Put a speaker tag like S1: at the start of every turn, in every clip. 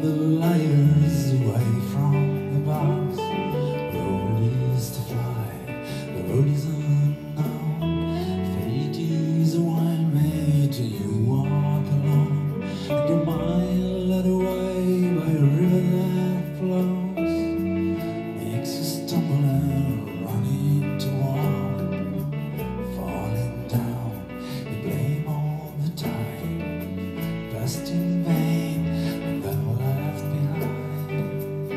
S1: the liars away from the bars. The road is to fly, the road is unknown. Fate is a wine made till you walk alone, and your mind led away by a river that flows, makes you stumble and run into wall. Falling down, you blame all the time, past in vain, and then left behind.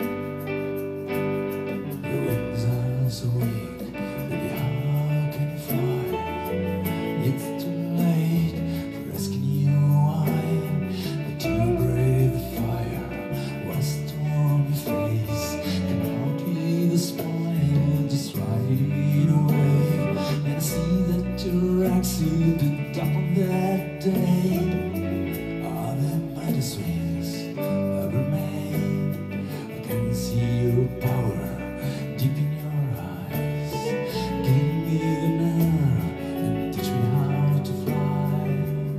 S1: Your wings are so weak, baby, how can you fly? It's too late for asking you why, but you brave the fire, was to warm your face, cannot be the spoil, just ride away. And I see that your rags you picked up on that day are the mighty swings that remain. I can see your power deep in your eyes. Give me the nerve and teach me how to fly.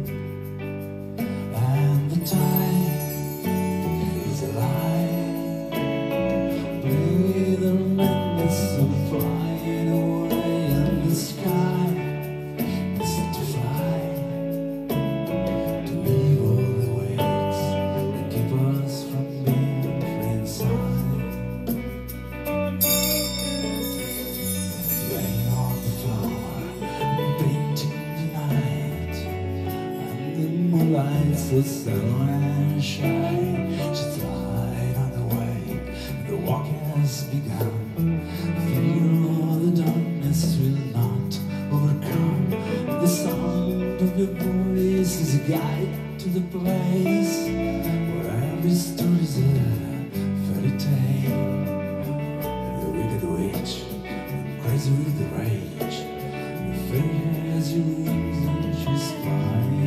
S1: And the tide is alive. Play with the madness of flying away, and the sky is to fly, to leave all the weights that keep us from being inside. Laying on the floor, painting the night, and the moonlight so slow and shy. She's right on the way, the walk has begun. Fear of the darkness will not overcome. The sound of your voice is a guide to the place where every story's a fairy tale. The wicked witch, crazy with the rage, the fairy has your wings and she's flying.